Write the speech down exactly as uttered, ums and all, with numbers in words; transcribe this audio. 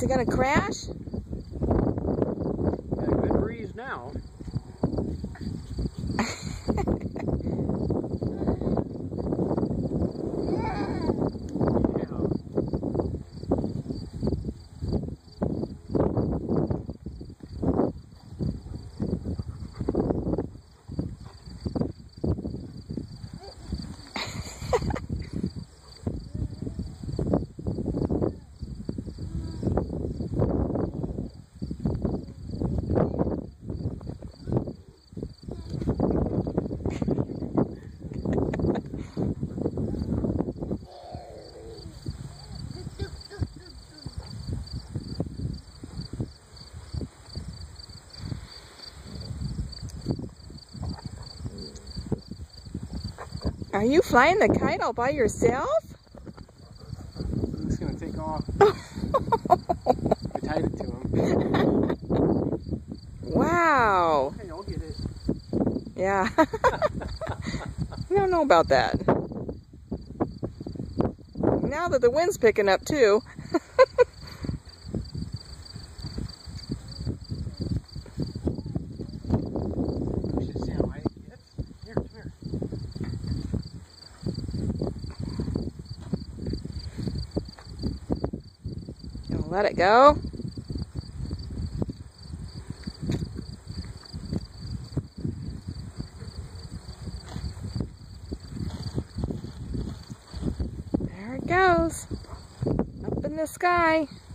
he gonna crash? Got a good breeze now. Are you flying the kite all by yourself? I'm just gonna take off. I tied it to him. Wow. Hey, I'll get it. Yeah. I don't know about that. Now that the wind's picking up too. Let it go. There it goes. Up in the sky.